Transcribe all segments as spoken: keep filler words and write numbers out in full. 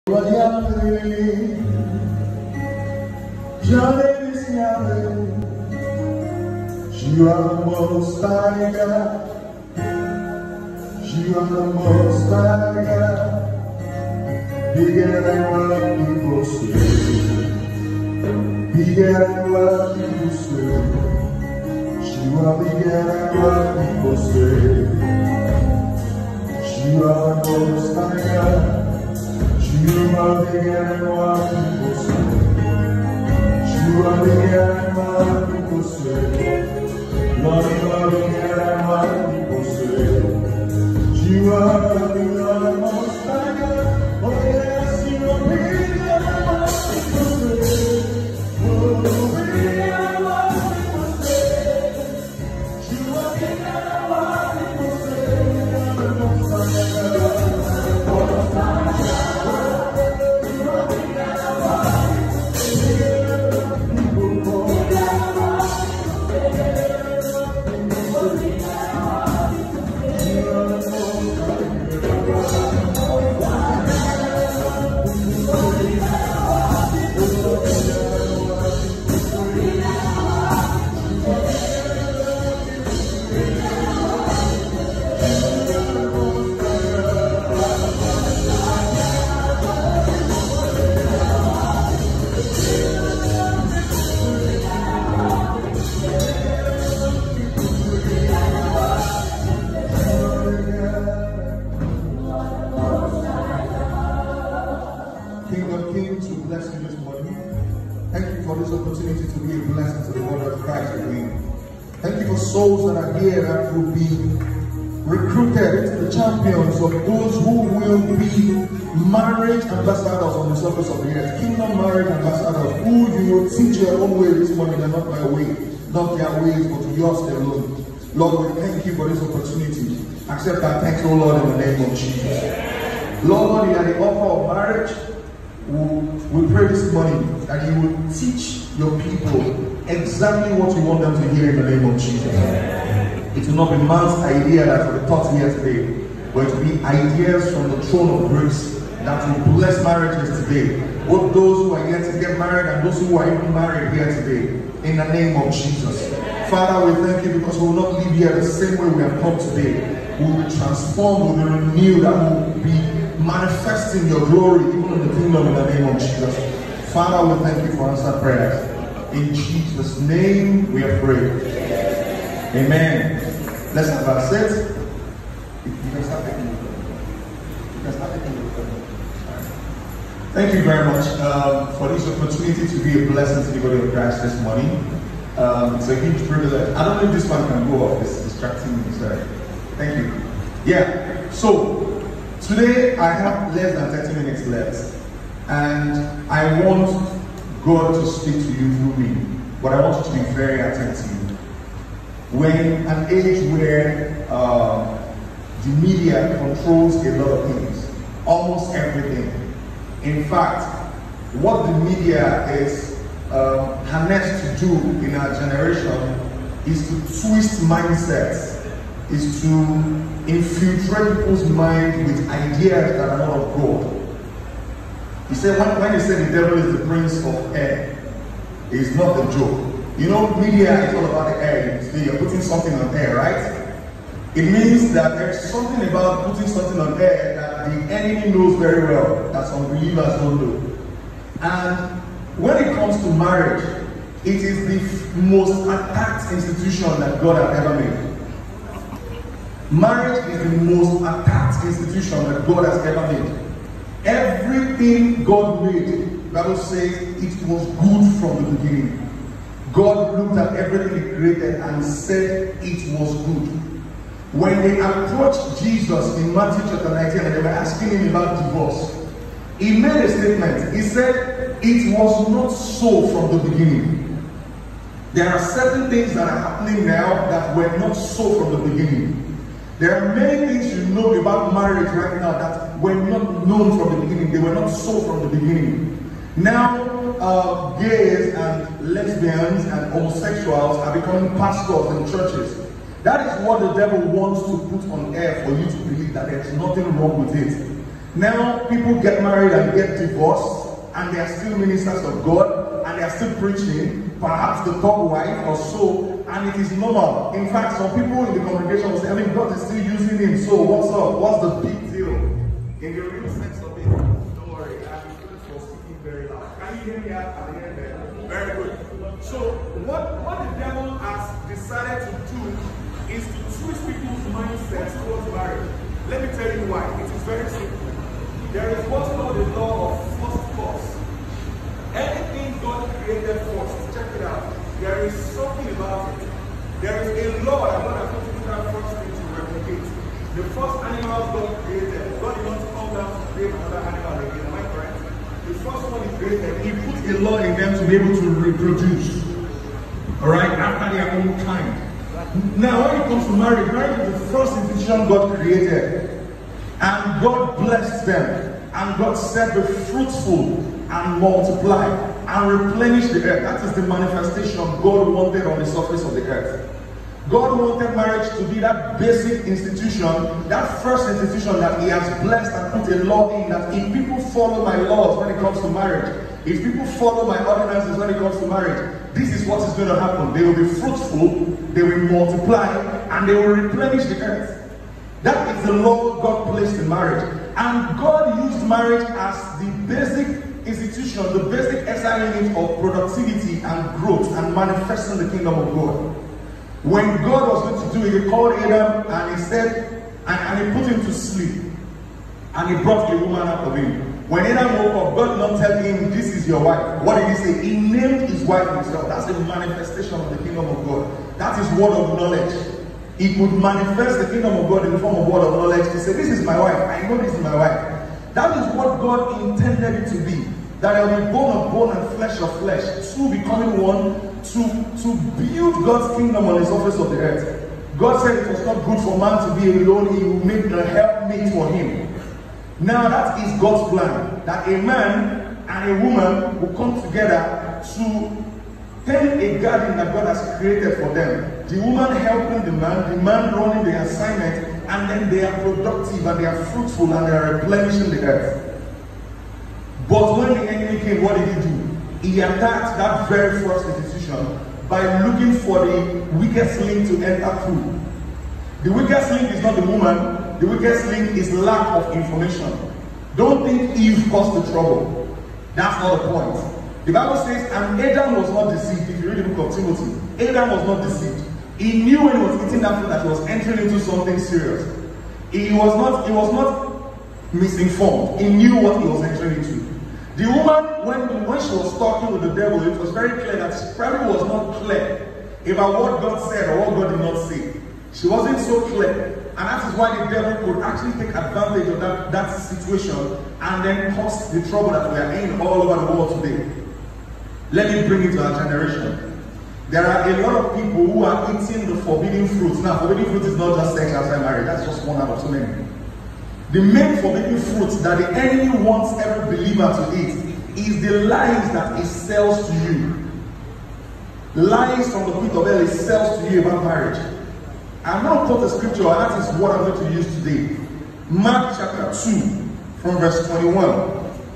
Yahweh, Yahweh is Yahweh. You are the most high God. You are the most high God. Bigger than what people say. Bigger than what people say. You are bigger than what people say. You are the most high God. You are bigger than what people say. You are bigger than what people say. Lord, you are bigger than what people say. You are the most high God. Oh yes, you are bigger than what people say. Oh, bigger than what people say. You are bigger than what people say. You are the most high God. King of Kings, we bless you this morning. Thank you for this opportunity to be a blessing to the body of Christ again. Thank you for souls that are here that will be recruited into the champions of those who will be marriage ambassadors on the surface of the earth. Kingdom marriage ambassadors who you will teach your own way this morning and not my way, not their ways, but yours alone. Lord, we thank you for this opportunity. Accept our thanks, O Lord, in the name of Jesus. Lord, you are the author of marriage. We pray this morning that you will teach your people exactly what you want them to hear in the name of Jesus. It will not be man's idea that will be taught here today, but it will be ideas from the throne of grace that will bless marriages today. Both those who are yet to get married and those who are even married here today, in the name of Jesus. Father, we thank you because we will not leave here the same way we have come today. We will be transformed, we will be renewed, and we will be manifesting your glory even in the kingdom in the name of Jesus. Father, we thank you for answered prayers. In Jesus' name we have prayed. Amen. Let's have our set. You can start taking the phone. You can start taking the phone. Thank you very much um, for this opportunity to be a blessing to the body of Christ this morning. Um, it's a huge privilege. I don't know if this one can go off. It's distracting me. Sorry. Thank you. Yeah. So today I have less than thirty minutes left, and I want God to speak to you through me, but I want you to be very attentive. When an age where uh, the media controls a lot of things, almost everything. In fact, what the media is uh, harnessed to do in our generation is to twist mindsets, is to infiltrate people's mind with ideas that are not of God. He said, when, when he said the devil is the prince of air, it's not a joke. You know, media is all about the air. You're putting something on air, right? It means that there's something about putting something on air that the enemy knows very well, that some believers don't know. And when it comes to marriage, it is the most attacked institution that God has ever made. Marriage is the most attacked institution that God has ever made. Everything God made, the Bible says it was good from the beginning. God looked at everything he created and said it was good. When they approached Jesus in Matthew chapter nineteen and they were asking him about divorce, he made a statement. He said it was not so from the beginning. There are certain things that are happening now that were not so from the beginning. There are many things you know about marriage right now that were not known from the beginning. They were not so from the beginning. Now, uh, gays and lesbians and homosexuals are becoming pastors in churches. That is what the devil wants to put on air for you to believe that there's nothing wrong with it. Now people get married and get divorced, and they are still ministers of God, and they are still preaching, perhaps the top wife or so, and it is normal. In fact, some people in the congregation will say, I mean, God is still using him, so what's up? What's the big deal? In the real sense of it, don't worry, I'm good for speaking very loud. Can you hear me out at the end there? Very good. So, what, what the devil has decided to do is to twist people's mindsets towards marriage. Let me tell you why. It is very simple. There is what's called the law of first cause. Anything God created first, check it out. There is something about it. There is a law that God has put into that first thing to replicate. The first animals God created, God did not come down to create another animal again. Am I correct? The first one He created, He put a law in them to be able to reproduce. Alright, after their own kind. Now, when it comes to marriage, marriage is the first institution God created. And God blessed them. And God said, be fruitful and multiply and replenish the earth. That is the manifestation God wanted on the surface of the earth. God wanted marriage to be that basic institution, that first institution that He has blessed and put a law in, that if people follow my laws when it comes to marriage, if people follow my ordinances when it comes to marriage, this is what is going to happen. They will be fruitful, they will multiply, and they will replenish the earth. That is the law God placed in marriage. And God used marriage as the basic institution, the basic S I unit of productivity and growth and manifesting the kingdom of God. When God was going to do it, He called Adam and He said, and, and He put him to sleep. And He brought a woman out of him. When Adam woke up, God did not tell him, this is your wife. What did He say? He named his wife himself. That's the manifestation of the kingdom of God. That is word of knowledge. He could manifest the kingdom of God in the form of word of knowledge to say, this is my wife. I know this is my wife. That is what God intended it to be. That there will be bone of bone and flesh of flesh. Two becoming one to, to build God's kingdom on the surface of the earth. God said it was not good for man to be alone. He will make a helpmate for him. Now that is God's plan. That a man and a woman will come together to tend a garden that God has created for them. The woman helping the man, the man running the assignment, and then they are productive and they are fruitful and they are replenishing the earth. But when the enemy came, what did he do? He attacked that very first institution by looking for the weakest link to enter through. The weakest link is not the woman, the weakest link is lack of information. Don't think Eve caused the trouble. That's not the point. The Bible says, and Adam was not deceived. If you read the book of Timothy, Adam was not deceived. He knew when he was eating that food that he was entering into something serious. He was not, he was not misinformed. He knew what he was entering into. The woman, when, when she was talking with the devil, it was very clear that she probably was not clear about what God said or what God did not say. She wasn't so clear. And that is why the devil could actually take advantage of that, that situation and then cause the trouble that we are in all over the world today. Let me bring it to our generation. There are a lot of people who are eating the forbidden fruits. Now, forbidden fruit is not just sex outside marriage. That's just one out of so many. The main forbidden fruit that the enemy wants every believer to eat is the lies that he sells to you. Lies from the pit of hell he sells to you about marriage. I'm not quote the scripture, and that is what I'm going to use today. Mark chapter two, from verse twenty-one.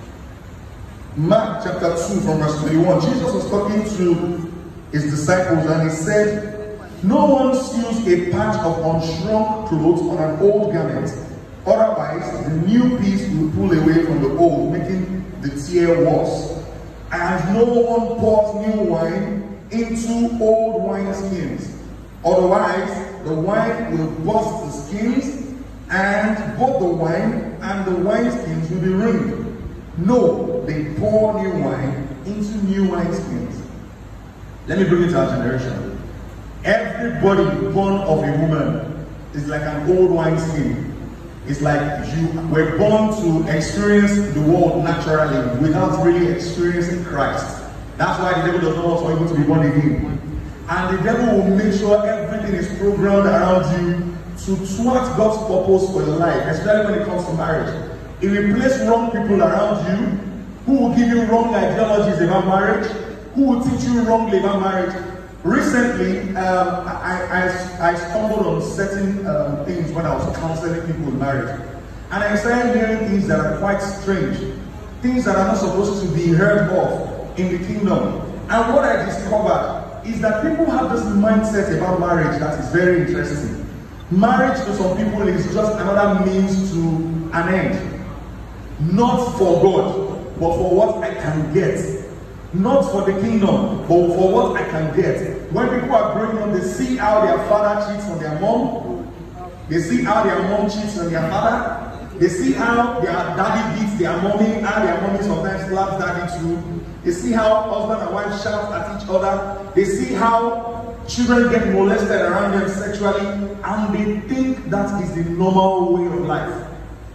Mark chapter two, from verse twenty-one. Jesus was talking to his disciples and he said, no one sews a patch of unshrunk clothes on an old garment. Otherwise, the new piece will pull away from the old, making the tear worse. And no one pours new wine into old wineskins. Otherwise, the wine will burst the skins, and both the wine and the wineskins will be ruined. No, they pour new wine into new wineskins. Let me bring it to our generation. Everybody born of a woman is like an old wineskin. It's like you were born to experience the world naturally without really experiencing Christ. That's why the devil does not want you to be born again. And the devil will make sure everything is programmed around you to thwart God's purpose for your life, especially when it comes to marriage. If you place wrong people around you who will give you wrong ideologies about marriage, who will teach you wrongly about marriage. Recently, um, I, I, I stumbled on certain um, things when I was counseling people in marriage. And I started hearing things that are quite strange, things that are not supposed to be heard of in the kingdom. And what I discovered is that people have this mindset about marriage that is very interesting. Marriage to some people is just another means to an end. Not for God, but for what I can get. Not for the kingdom, but for what I can get. When people are growing up, they see how their father cheats on their mom. They see how their mom cheats on their father. They see how their daddy beats their mommy, how their mommy sometimes slaps daddy too. They see how husband and wife shout at each other. They see how children get molested around them sexually, and they think that is the normal way of life.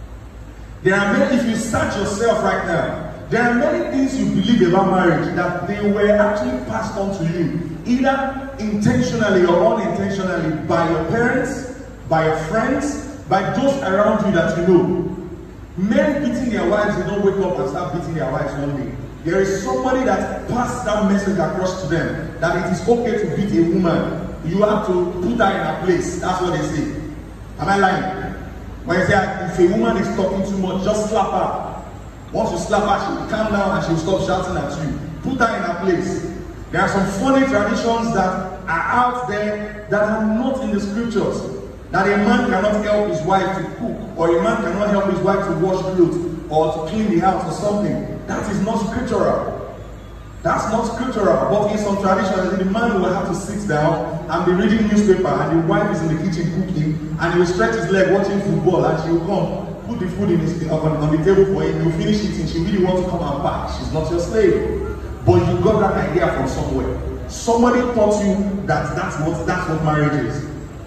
There are many, if you search yourself right now, there are many things you believe about marriage that they were actually passed on to you, either intentionally or unintentionally, by your parents, by your friends, by those around you that you know. Men beating their wives, they don't wake up and start beating their wives one day. There is somebody that passed that message across to them that it is okay to beat a woman. You have to put her in her place. That's what they say. Am I lying? When they say if a woman is talking too much, just slap her. Once you slap her, she will calm down and she will stop shouting at you. Put her in her place. There are some funny traditions that are out there that are not in the scriptures. That a man cannot help his wife to cook, or a man cannot help his wife to wash clothes, or to clean the house or something. That is not scriptural. That's not scriptural. But in some traditions, the man will have to sit down and be reading newspaper, and the wife is in the kitchen cooking, and he will stretch his leg watching football, and she will come, put the food in his, on, on the table for him, he will finish eating, she really wants to come and back. She's not your slave. But you got that idea from somewhere. Somebody taught you that that's what, that's what marriage is.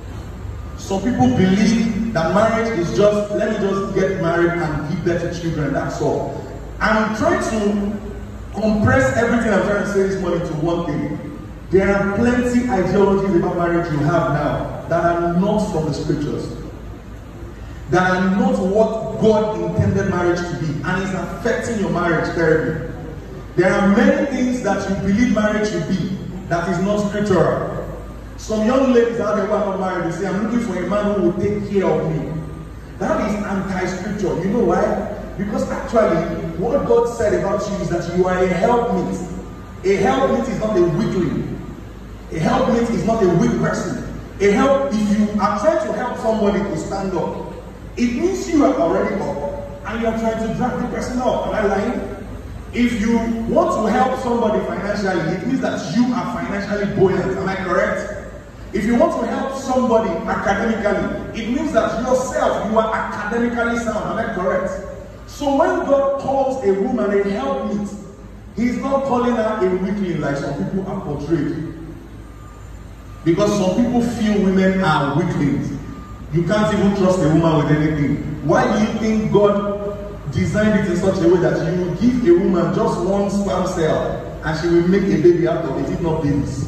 Some people believe that marriage is just, let me just get married and give birth to children, that's all. I'm trying to compress everything I'm trying to say this morning to one thing. There are plenty ideologies about marriage you have now that are not from the scriptures. That are not what God intended marriage to be, and is affecting your marriage terribly. There are many things that you believe marriage should be that is not scriptural. Some young ladies out there who are not married, they say, I'm looking for a man who will take care of me. That is anti-scripture. You know why? Because actually, what God said about you is that you are a helpmeet. A helpmeet is not a weakling. A helpmeet is not a weak person. A help, if you are trying to help somebody to stand up, it means you are already up and you are trying to drag the person up. Am I lying? If you want to help somebody financially, it means that you are financially buoyant. Am I correct? If you want to help somebody academically, it means that yourself, you are academically sound. Am I correct? So when God calls a woman a helpmeet, He's not calling her a weakling like some people are portrayed. Because some people feel women are weaklings. You can't even trust a woman with anything. Why do you think God designed it in such a way that you will give a woman just one sperm cell and she will make a baby out of it, if not babies?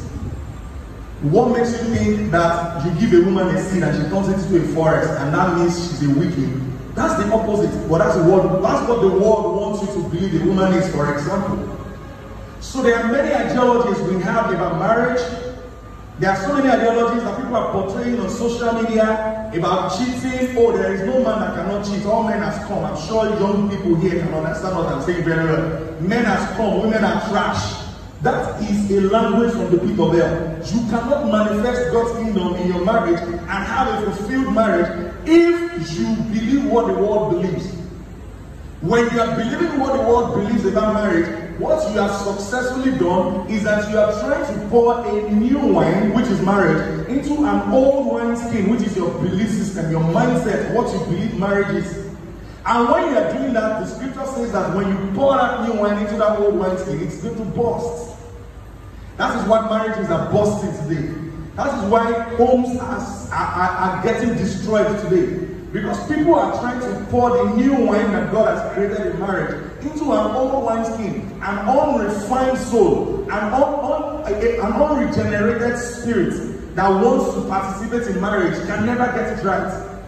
What makes you think that you give a woman a seed and she turns it into a forest and that means she's a weakling? That's the opposite. But that's what, that's what the world wants you to believe a woman is, for example. So there are many ideologies we have about marriage. There are so many ideologies that people are portraying on social media about cheating. Oh, there is no man that cannot cheat. All men has come. I'm sure young people here can understand what I'm saying very well. Men has come. Women are trash. That is a language from the pit of hell. You cannot manifest God's kingdom in your marriage and have a fulfilled marriage if you believe what the world believes. When you are believing what the world believes about marriage, what you have successfully done is that you are trying to pour a new wine, which is marriage, into an old wineskin, which is your belief system, your mindset, what you believe marriage is. And when you are doing that, the scripture says that when you pour that new wine into that old wineskin, it's going to burst. That is what marriages are bursting today. That is why homes are, are, are getting destroyed today. Because people are trying to pour the new wine that God has created in marriage into an old wineskin, an unrefined soul, an, un, un, an unregenerated spirit that wants to participate in marriage can never get it right.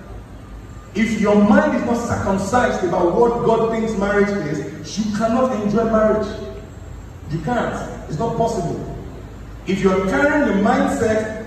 If your mind is not circumcised about what God thinks marriage is, you cannot enjoy marriage. You can't. It's not possible. If you're carrying the mindset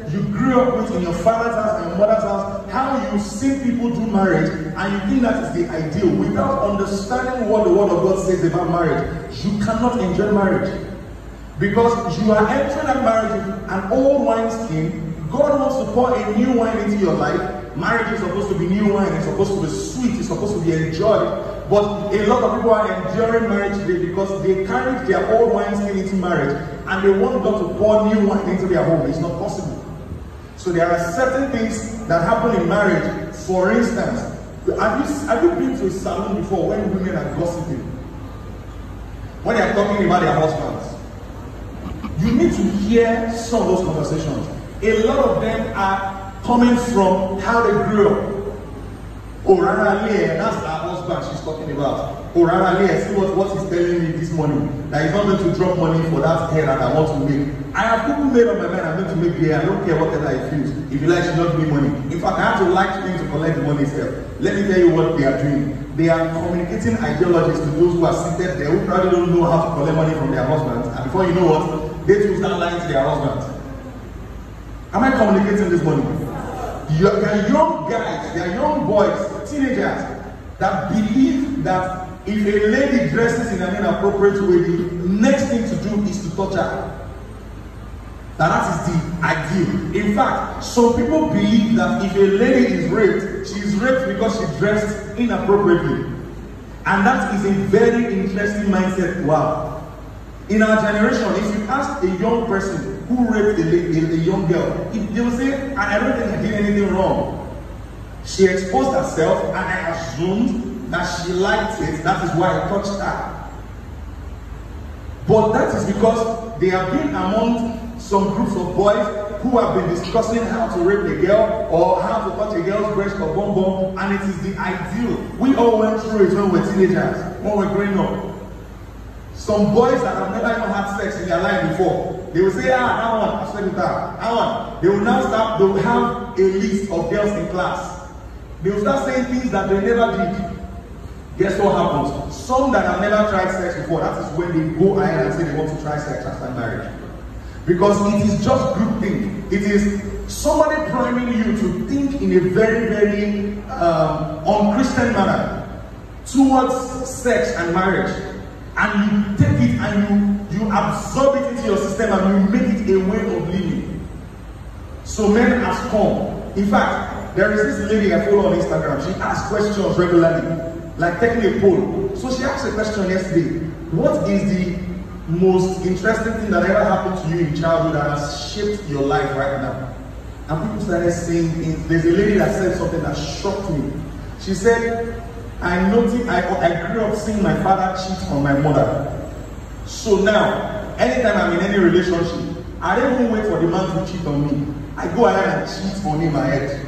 you grew up with in your father's house and your mother's house, how you see people do marriage, and you think that is the ideal, without understanding what the Word of God says about marriage, you cannot enjoy marriage. Because you are entering that marriage with an old wineskin. God wants to pour a new wine into your life. Marriage is supposed to be new wine, it's supposed to be sweet, it's supposed to be enjoyed. But a lot of people are enduring marriage today because they carried their old wineskin into marriage and they want God to pour new wine into their home. It's not possible. So there are certain things that happen in marriage. For instance, have you, have you been to a salon before when women are gossiping? When they are talking about their husbands? You need to hear some of those conversations. A lot of them are coming from how they grew up. Oh, Rara Leah, that's our husband she's talking about. Oh, Rara Leah, see what, what he's telling me this morning. That he's not going to drop money for that hair that I want to make. I have people made up my mind, I'm going to make the hair. I don't care whatever I feel. If you like, she's not giving money. In fact, I have to like him to collect the money itself. Let me tell you what they are doing. They are communicating ideologies to those who are seated there who probably don't know how to collect money from their husbands. And before you know what, they too start lying to their husbands. Am I communicating this morning? There are young guys, there are young boys, teenagers that believe that if a lady dresses in an inappropriate way, the next thing to do is to touch her. That that is the ideal. In fact, some people believe that if a lady is raped, she is raped because she dressed inappropriately. And that is a very interesting mindset. Wow. In our generation, if you ask a young person who raped a, a, a young girl, they will say, I don't think I did anything wrong. She exposed herself and I assumed that she liked it. That is why I touched her. But that is because they have been among some groups of boys who have been discussing how to rape a girl or how to touch a girl's breast or bum bum, and it is the ideal. We all went through it when we were teenagers, when we were growing up. Some boys that have never even had sex in their life before, they will say, ah, that one, I slept with her, that one. They will now start, they will have a list of girls in class. They will start saying things that they never did. Guess what happens? Some that have never tried sex before, that is when they go ahead and say they want to try sex after marriage. Because it is just group think. It is somebody priming you to think in a very, very um, unchristian manner towards sex and marriage. And you take it and you, you absorb it into your system and you make it a way of living. So men has come. In fact, there is this lady I follow on Instagram. She asks questions regularly, like taking a poll. So she asked a question yesterday. What is the most interesting thing that ever happened to you in childhood that has shaped your life right now? And people started saying, there's a lady that said something that shocked me. She said, I noticed, I, I grew up seeing my father cheat on my mother. So now, anytime I'm in any relationship, I don't even wait for the man to cheat on me. I go ahead and cheat on him ahead.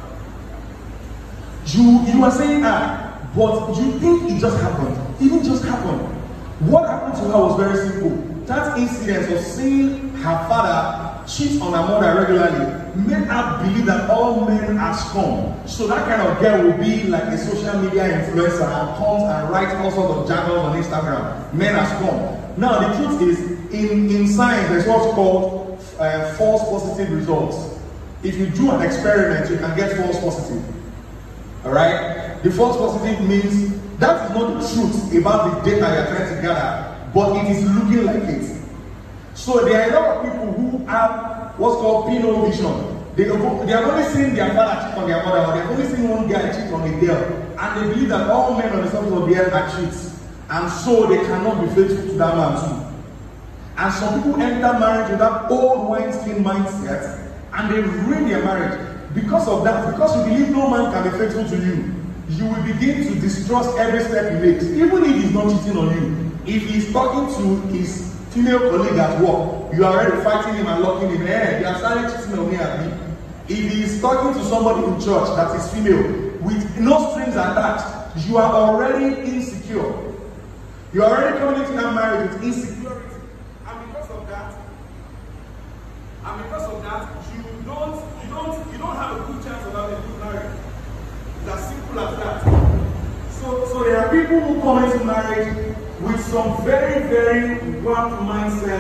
You, you are saying, ah, but you think it just happened. It didn't just happen. What happened to her was very simple. That incident of seeing her father cheat on her mother regularly made her believe that all men are scum. So that kind of girl will be like a social media influencer and comes and writes all sorts of jargons on Instagram. Men are scum. Now the truth is, in, in science, there's what's called uh, false positive results. If you do an experiment, you can get false positive. Alright? The false positive means that is not the truth about the data you're trying to gather, but it is looking like it. So there are a lot of people who have what's called penal vision. They, they have only seen their father cheat on their mother, or they have only seen one guy cheat on a girl, and they believe that all men on the surface of the earth are cheats, and so they cannot be faithful to that man too. And some people enter marriage with that old wineskin mindset, and they ruin their marriage because of that. Because you believe no man can be faithful to you, you will begin to distrust every step he makes, even if he's not cheating on you. If he's talking to his female colleague at work, you are already fighting him and locking him. Hey, you are starting cheating on me and me. If he is talking to somebody in church that is female with no strings attached, you are already insecure. You are already coming into that marriage with insecurity. And because of that, and because of that, you don't, you don't, you don't have a good chance of having a good marriage. It's as simple as that. So, so there are people who come into marriage with some very, very warped mindset,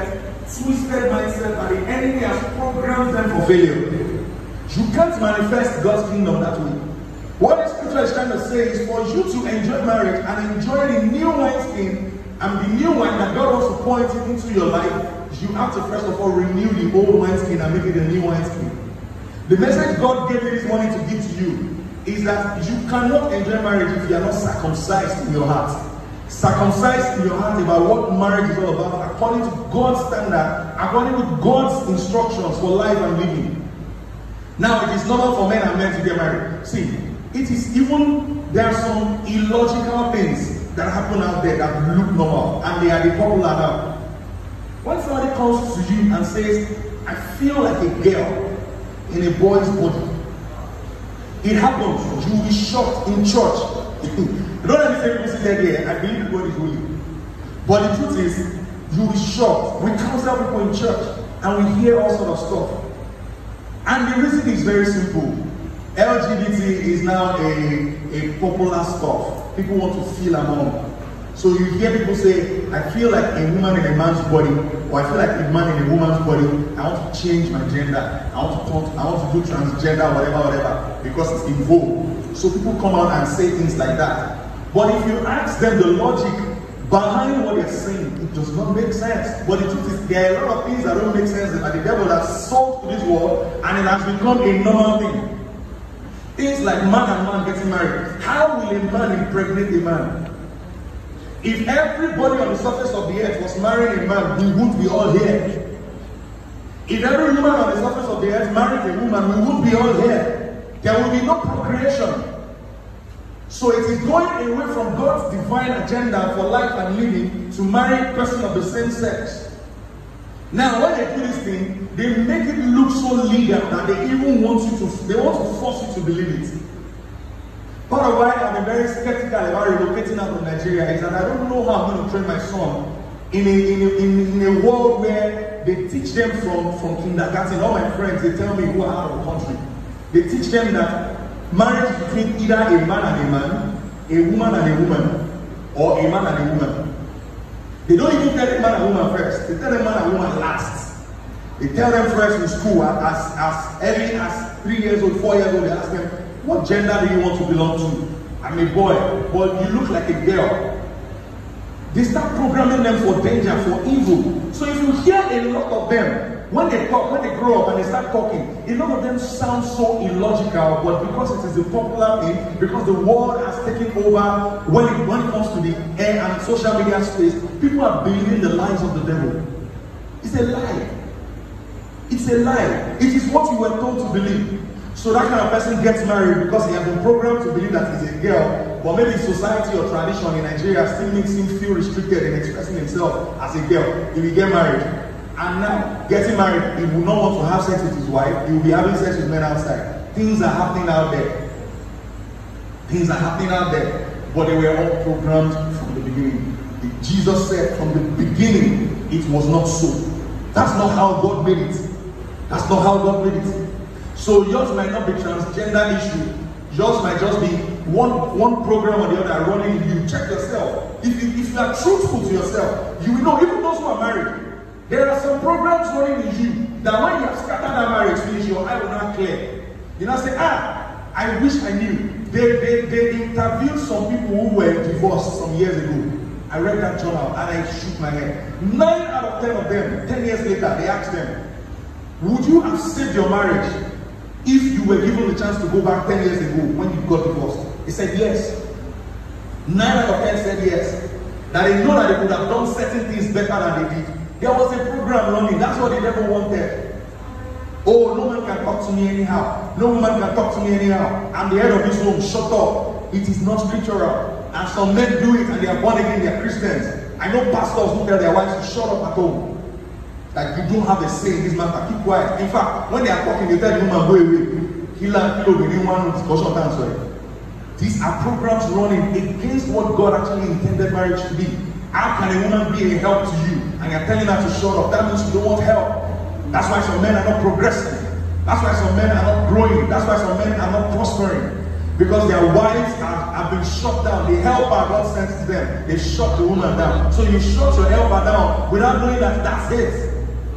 twisted mindset that the enemy has programmed them for failure. You can't manifest God's kingdom that way. What the scripture is trying to say is for you to enjoy marriage and enjoy the new wineskin and the new wine that God wants to pour it into your life, you have to first of all renew the old wineskin and make it a new wineskin. The message God gave me this morning to give to you is that you cannot enjoy marriage if you are not circumcised in your heart. Circumcised in your heart about what marriage is all about, according to God's standard, according to God's instructions for life and living. Now, it is normal for men and men to get married. See, it is even, there are some illogical things that happen out there that look normal, and they are the popular now. When somebody comes to you and says, I feel like a girl in a boy's body, it happens, you will be shocked in church. Don't let me say people sit there here, I believe God is holy. But the truth is, you will be shocked. We counsel people in church, and we hear all sort of stuff. And the reason is very simple. L G B T is now a, a popular stuff. People want to feel among. So you hear people say, I feel like a woman in a man's body, or I feel like a man in a woman's body. I want to change my gender. I want to talk, I want to do transgender, whatever, whatever, because it's in vogue. So people come out and say things like that. But if you ask them the logic behind what they're saying, it does not make sense. But the truth is, there are a lot of things that don't make sense that the devil has sold to this world, and it has become a normal thing. Things like man and man getting married. How will a man impregnate a man? If everybody on the surface of the earth was marrying a man, we would be all here. If every woman on the surface of the earth married a woman, we would be all here. There will be no procreation. So it is going away from God's divine agenda for life and living to marry a person of the same sex. Now, when they do this thing, they make it look so legal that they even want you to, they want to force you to believe it. Part of why I'm very skeptical about relocating out of Nigeria is that I don't know how I'm going to train my son in a, in a, in, in a world where they teach them from, from kindergarten. All my friends, they tell me who are out of the country. They teach them that marriage between either a man and a man, a woman and a woman, or a man and a woman. They don't even tell a man and woman first. They tell a man and woman last. They tell them first in school as, as early as three years old, four years old. They ask them, what gender do you want to belong to? I'm a boy, but you look like a girl. They start programming them for danger, for evil. So if you hear a lot of them, when they talk, when they grow up and they start talking, a lot of them sound so illogical, but because it is a popular thing, because the world has taken over when it, when it comes to the air and social media space, people are believing the lies of the devil. It's a lie. It's a lie. It is what you were told to believe. So that kind of person gets married because he has been programmed to believe that he's a girl, but maybe society or tradition in Nigeria still makes him feel restricted in expressing himself as a girl. He will get married. And now, getting married, he will not want to have sex with his wife. He will be having sex with men outside. Things are happening out there. Things are happening out there. But they were all programmed from the beginning. Jesus said from the beginning, it was not so. That's not how God made it. That's not how God made it. So yours might not be transgender issue. Yours might just be one, one program or the other running in you. Check yourself. If you, if you are truthful to yourself, you will know, even those who are married, there are some programs running in you that when you have scattered that marriage finish, your eye will not clear. You now say, ah, I wish I knew. They, they, they interviewed some people who were divorced some years ago. I read that journal and I shook my head. Nine out of ten of them, ten years later, they asked them, would you have saved your marriage if you were given the chance to go back ten years ago when you got divorced? They said yes. Nine out of ten said yes. That they know that they could have done certain things better than they did. There was a program running. That's what they never wanted. Oh, no man can talk to me anyhow. No woman can talk to me anyhow. I'm the head of this home. Shut up. It is not scriptural. And some men do it and they are born again. They are Christians. I know pastors who tell their wives to shut up at home. Like you don't have a say in this matter. Keep quiet. In fact, when they are talking, they tell the woman, go away. He learned, he didn't want discussion answer. These are programs running against what God actually intended marriage to be. How can a woman be a help to you? And you're telling her to shut up. That means you don't want help. That's why some men are not progressing. That's why some men are not growing. That's why some men are not prospering. Because their wives are, have been shut down. The helper God sends to them, they shut the woman down. So you shut your helper down without knowing that that's it.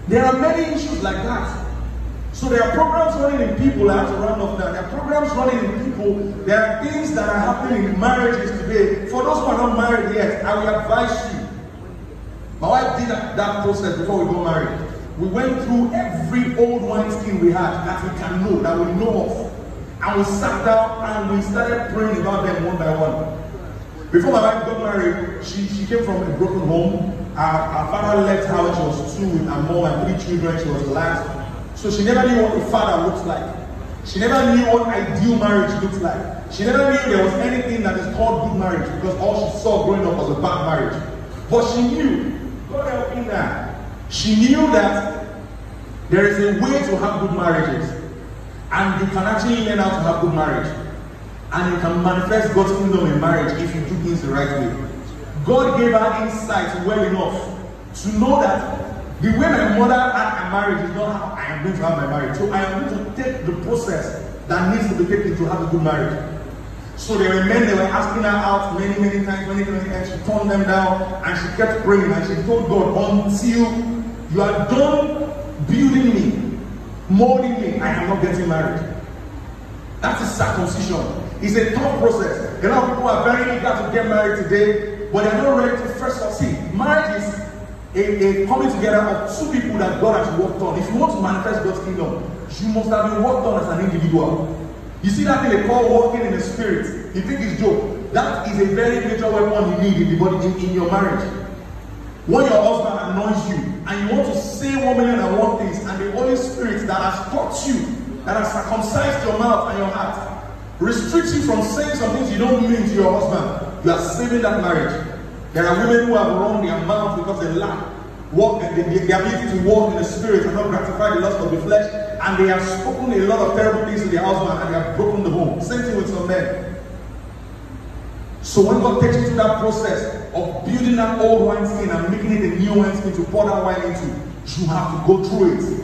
There are many issues like that. So there are programs running in people. I have to round off now. There are programs running in people. There are things that are happening in marriages today. For those who are not married yet, I will advise you. My wife did that, that process before we got married. We went through every old wineskin we had that we can know, that we know of. And we sat down and we started praying about them one by one. Before my wife got married, she, she came from a broken home. Our, our father left her when she was two with her mom and three children. She was the last. So she never knew what a father looks like. She never knew what ideal marriage looks like. She never knew there was anything that is called good marriage, because all she saw growing up was a bad marriage. But she knew, God help me now, she knew that there is a way to have good marriages. And you can actually learn how to have good marriage. And you can manifest God's kingdom in marriage if you do things the right way. God gave her insight well enough to know that the way my mother had a marriage is not how I am going to have my marriage. So I am going to take the process that needs to be taken to have a good marriage. So there were men that were asking her out many, many times, many, many times. She turned them down and she kept praying and she told God, until you are done building me, molding me, I am not getting married. That is circumcision. It's a tough process. A lot of people are very eager to get married today, but they are not ready to first of all see. Marriage is A, a coming together of two people that God has worked on. If you want to manifest God's kingdom, you must have been worked on as an individual. You see that thing they call walking in the spirit. You think it's joke. That is a very major weapon you need in the body in, in your marriage. When your husband annoys you and you want to say one million and one things, and the Holy Spirit that has taught you, that has circumcised your mouth and your heart, restricts you from saying some things you don't mean to your husband, you are saving that marriage. There are women who have run their mouth because they lack walk, the, the, the ability to walk in the spirit and not gratify the lust of the flesh, and they have spoken a lot of terrible things to their husband and they have broken the home. Same thing with some men. So when God takes you through that process of building that old wineskin and making it a new wineskin to pour that wine into, you have to go through it.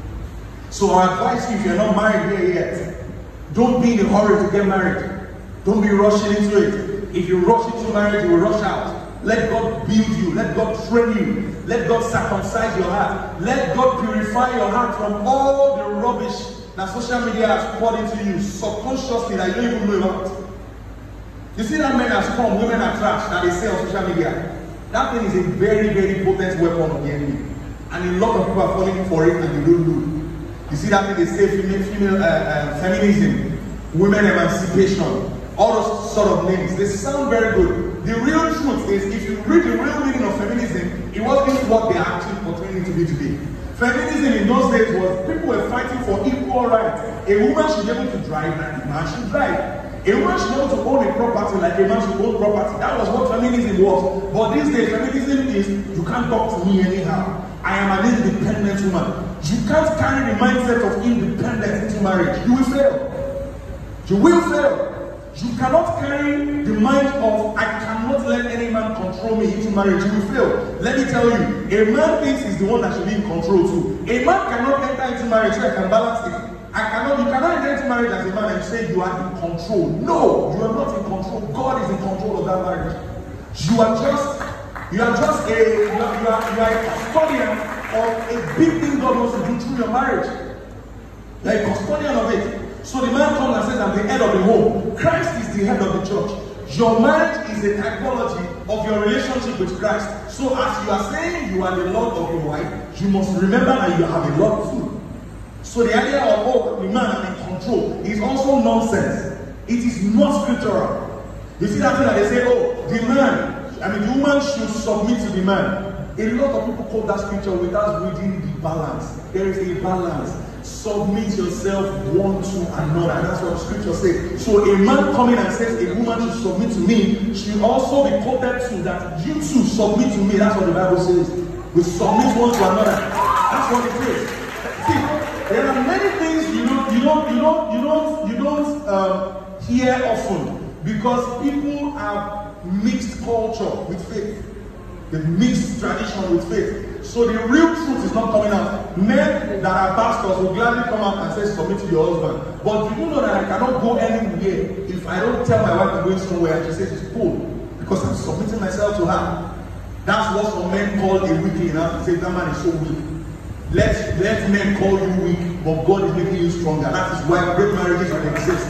So I advise you, if you're not married here yet, don't be in a hurry to get married. Don't be rushing into it. If you rush into marriage, you will rush out. Let God build you. Let God train you. Let God circumcise your heart. Let God purify your heart from all the rubbish that social media has poured into you subconsciously that you don't even know about. You see that men has come, women are trash that they say on social media. That thing is a very, very potent weapon of the enemy. And a lot of people are falling for it and they don't know. You see that thing they say female, female uh, uh, feminism, women emancipation, all those sort of names. They sound very good. The real truth is, if you read the real meaning of feminism, it wasn't what they are actually portraying it to be today. Feminism in those days was people were fighting for equal rights. A woman should be able to drive like a man should drive. A woman should be able to own a property like a man should own property. That was what feminism was. But these days, feminism is, you can't talk to me anyhow. I am an independent woman. You can't carry the mindset of independence into marriage. You will fail. You will fail. You cannot carry the mind of, I cannot let any man control me into marriage. You will fail. Let me tell you, a man thinks he's the one that should be in control too. A man cannot enter into marriage so I can balance it. I cannot, you cannot enter into marriage as a man and say you are in control. No, you are not in control. God is in control of that marriage. You are just, you are just a, you are, you are, you are a custodian of a big thing God wants to do through your marriage. You are a custodian of it. So the man comes and says, I'm the head of the home. Christ is the head of the church. Your marriage is a typology of your relationship with Christ. So as you are saying you are the Lord of your wife, you must remember that you have a Lord too. So the idea of, oh, the man is in control is also nonsense. It is not scriptural. You see that thing that they say, oh, the man, I mean, the woman should submit to the man. A lot of people quote that scripture without reading the balance. There is a balance. Submit yourself one to another. That's what the scripture says. So a man coming and says a woman should submit to me should also be quoted to that you too submit to me. That's what the Bible says. We submit one to another. That's what it says. See, there are many things you don't, you don't, you don't, you don't, you don't um, hear often because people have mixed culture with faith. They mix tradition with faith. So the real truth is not coming out. Men that are pastors will gladly come out and say submit to your husband. But do you know that I cannot go anywhere if I don't tell my wife I'm going somewhere and she says it's cool because I'm submitting myself to her. That's what some men call a weakling. Now to say that man is so weak. Let, let men call you weak, but God is making you stronger. That is why great marriages will exist.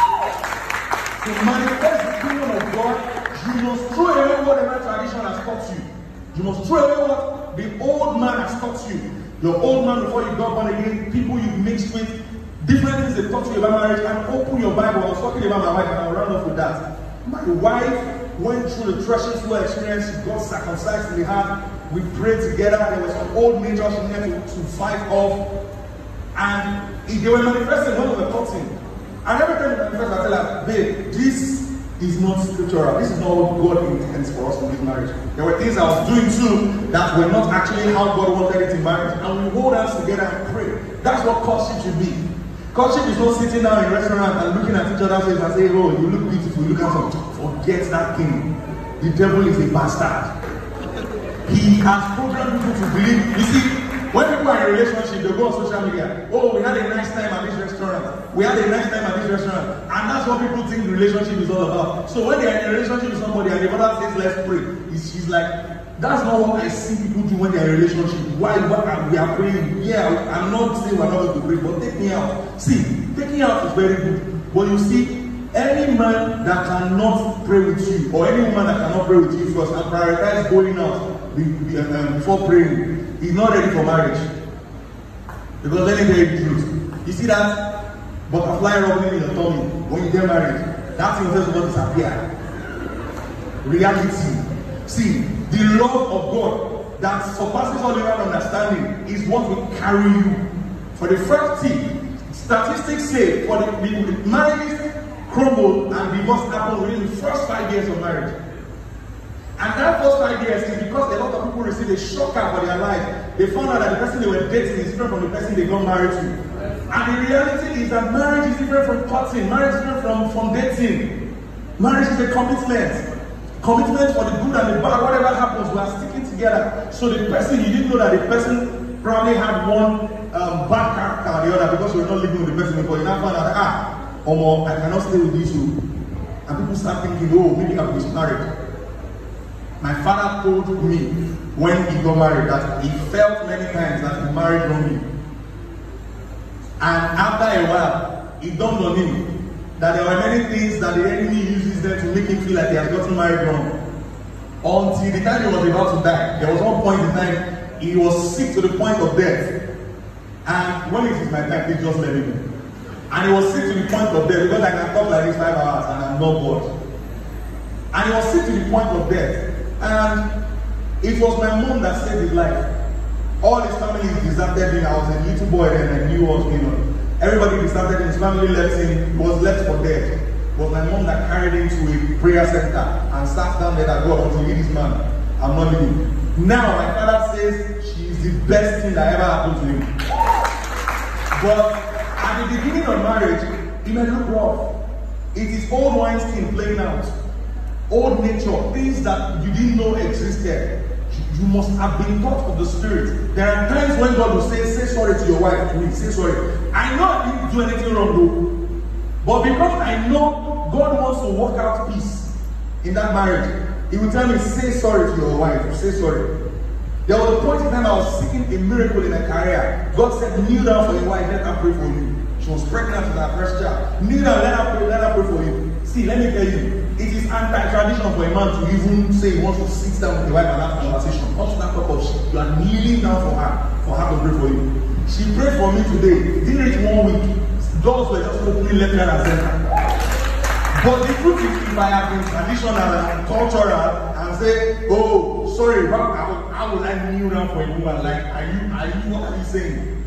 To manifest the kingdom of God, you must throw away whatever tradition has taught you. You must throw away what the old man has taught you. Your old man before you got born again, people you mixed with, different things they taught you about marriage, and open your Bible. I was talking about my wife, and I'll round off with that. My wife went through the threshing floor experience. She got circumcised in the heart. We prayed together. There was some old nature she needed to, to fight off. And if they were manifesting when we were talking. And every time they manifest, I tell her, babe, this is not scriptural. This is not what God intends for us in this marriage. There were things I was doing too that were not actually how God wanted it in marriage. And we hold hands together and pray. That's what courtship should be. Courtship is not sitting down in a restaurant and looking at each other's face and saying, oh, you look beautiful, you look handsome. Forget that thing. The devil is a bastard. He has programmed people to believe. You see, when people are in a relationship, they go on social media. Oh, we had a nice time at this restaurant. We had a nice time at this restaurant. And that's what people think relationship is all about. So when they are in a relationship with somebody and the mother says, let's pray, she's like, that's not what I see people do when they are in a relationship. Why, why we are praying? Yeah, I'm not saying we're not going to pray, but take me out. See, taking out is very good. But you see, any man that cannot pray with you, or any woman that cannot pray with you first and prioritize going out before praying, he's not ready for marriage. Because let me tell you the truth. You see that butterfly rubbing in your tummy when you get married, that thing first will disappear. Reality. See, the love of God that surpasses all human understanding is what will carry you. For the first thing, statistics say for the, the, the marriages crumble and divorce happen within the first five years of marriage. And that first five years is because a lot of people receive a shocker for their life. They found out that the person they were dating is different from the person they got married to. And the reality is that marriage is different from courting. Marriage is different from, from dating. Marriage is a commitment. Commitment for the good and the bad. Whatever happens, we are sticking together. So the person, you didn't know that the person probably had one um, bad character or the other because you were not living with the person before. You now found out, ah, Omo, I cannot stay with you two. And people start thinking, oh, maybe I was married. My father told me when he got married that he felt many times that he married wrongly. And after a while, it dawned on him that there were many things that the enemy uses them to make him feel like he has gotten married wrong. Until the time he was about to die, there was one point in time he was sick to the point of death. And when it is my time, please just let me know. And he was sick to the point of death because I can talk like this five hours and I'm not bored. And he was sick to the point of death. And it was my mom that saved his life. All his family deserted him. I was a little boy then and I knew what was going on. Everybody deserted him. His family left him. He was left for dead. It was my mom that carried him to a prayer center and sat down there that God wants to lead this man. I'm not leaving. Now my father says she is the best thing that ever happened to him. But at the beginning of marriage, it may look rough. It is old wineskin playing out. Old nature, things that you didn't know existed. You must have been taught of the Spirit. There are times when God will say, say sorry to your wife, to me, say sorry. I know I didn't do anything wrong though. But because I know God wants to work out peace in that marriage, He will tell me, say sorry to your wife, say sorry. There was a point in time I was seeking a miracle in a career. God said, kneel down for your wife, let her pray for you. She was pregnant with her first child. Kneel down, let her pray, let her pray for you. See, let me tell you, it is anti-tradition for a man to even say he wants to sit down with the wife and have a conversation. Not to that talk of shit. You are kneeling down for her, for her to pray for you. She prayed for me today. It didn't reach one week. Doors were just opening left, right, and center. But the truth is, if I have been traditional and cultural and say, oh, sorry, how, how would I kneel down for a woman? Like, are you, are you, what are you saying?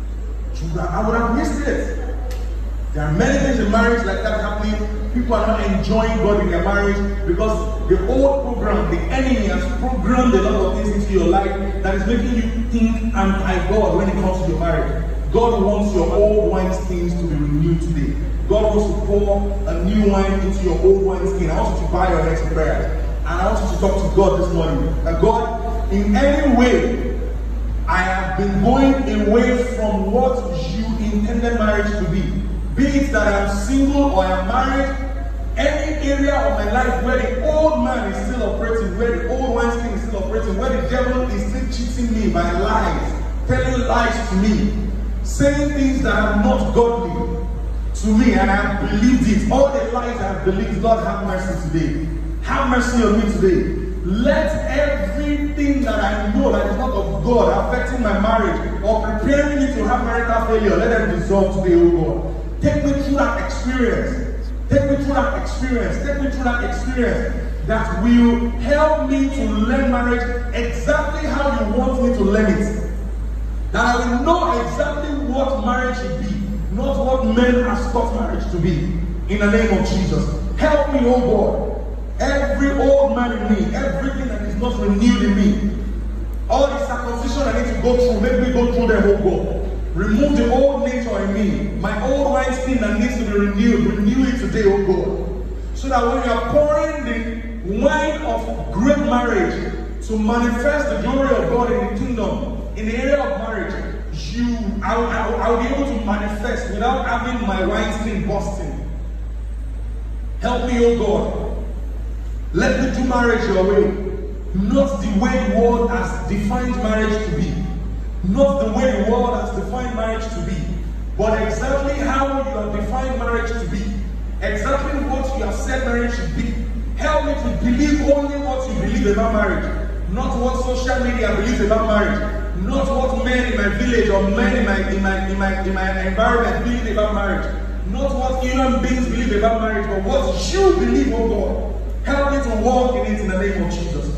I would have missed it. There are many things in marriage like that happening. People are not enjoying God in their marriage because the old program, the enemy has programmed a lot of things into your life that is making you think anti-God when it comes to your marriage. God wants your old wineskins to be renewed today. God wants to pour a new wine into your old wineskin. I want you to buy your next prayer. And I want you to talk to God this morning. That God, in any way, I have been going away from what you intended marriage to be. Be it that I am single or I am married, any area of my life where the old man is still operating, where the old wineskin is still operating, where the devil is still cheating me by lies, telling lies to me, saying things that are not godly to me, and I have believed it. All the lies I have believed, Lord, have mercy today. Have mercy on me today. Let everything that I know that is not of God affecting my marriage or preparing me to have marital failure, let them dissolve today, oh God. Take me through that experience. Take me through that experience. Take me through that experience that will help me to learn marriage exactly how you want me to learn it. That I will know exactly what marriage should be, not what men are taught marriage to be. In the name of Jesus. Help me, oh God. Every old man in me, everything that is not renewed in me, all the circumcision I need to go through, make me go through them, oh God. Remove the old nature in me, my old wineskin that needs to be renewed, renew it today, oh God. So that when you are pouring the wine of great marriage to manifest the glory of God in the kingdom, in the area of marriage, you, I, I, I will be able to manifest without having my wineskin busting. Help me, oh God. Let me do marriage your way, not the way the world has defined marriage to be, not the way the world has defined marriage to be, but exactly how you have defined marriage to be, exactly what you have said marriage should be. Help me to believe only what you believe about marriage, not what social media believes about marriage, not what men in my village or men in my in my in my in my environment believe about marriage, not what human beings believe about marriage, but what you believe, oh God. Help me to walk in it in the name of Jesus.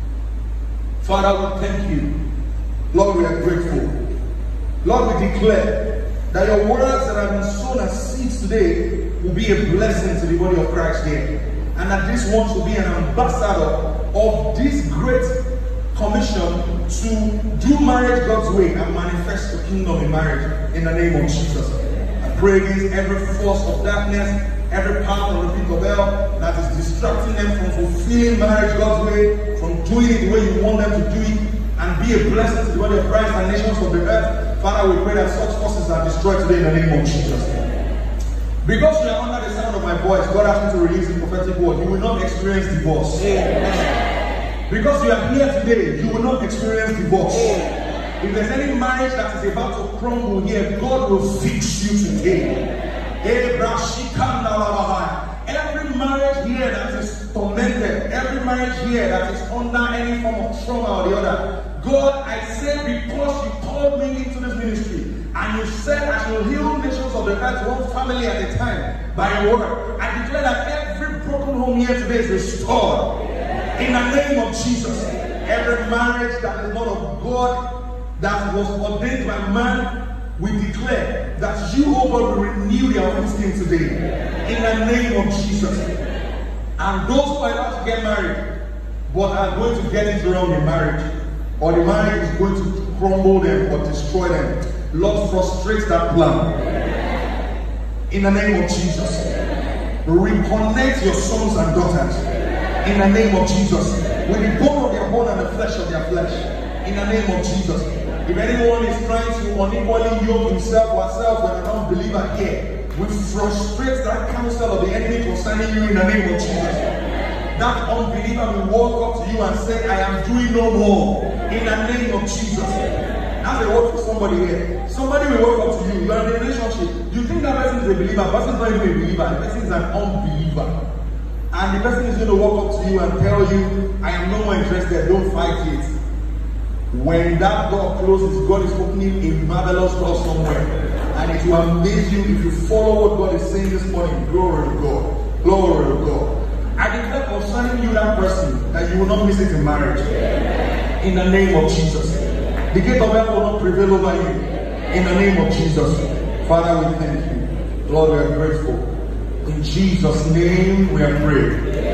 Father, we thank you. Lord, we are grateful. Lord, we declare that your words that have been sown as seeds today will be a blessing to the body of Christ here. And that this one will be an ambassador of this great commission to do marriage God's way and manifest the kingdom in marriage in the name of Jesus. I pray against every force of darkness, every power of the pit of hell that is distracting them from fulfilling marriage God's way, from doing it the way you want them to do it, and be a blessing to the body of Christ and nations of the earth. Father, we pray that such forces are destroyed today in the name of Jesus. Because you are under the sound of my voice, God asked me to release the prophetic word. You will not experience divorce. Amen. Because you are here today, you will not experience divorce. Amen. If there's any marriage that is about to crumble here, God will fix you today. Every marriage here that is tormented, every marriage here that is under any form of trauma or the other, God, I say, because you called me into this ministry and you said I shall heal nations of the earth one family at a time by your word, I declare that every broken home here today is restored in the name of Jesus. Every marriage that is not of God, that was ordained by man, we declare that you, oh God, will renew their wineskin today in the name of Jesus. And those who are about to get married but are going to get it wrong in marriage, or the marriage is going to crumble them or destroy them, Lord, frustrate that plan in the name of Jesus. Reconnect your sons and daughters in the name of Jesus with the bone of their bone and the flesh of their flesh in the name of Jesus. If anyone is trying to unequally yoke himself or herself with an unbeliever here, we frustrate that counsel of the enemy concerning you in the name of Jesus. That unbeliever will walk up to you and say, I am doing no more in the name of Jesus. That's a word for somebody here. Somebody will walk up to you, you are in a relationship. You think that person is a believer, the person is not even a believer, the person is an unbeliever. And the person is going to walk up to you and tell you, I am no more interested, don't fight it. When that door closes, God is opening a marvelous door somewhere. And it will amaze you if you follow what God is saying this morning. Glory to God. Glory to God. I declare concerning you, that person, that you will not miss it in marriage. In the name of Jesus. The gate of hell will not prevail over you. In the name of Jesus. Father, we thank you. Lord, we are grateful. In Jesus' name we are praying.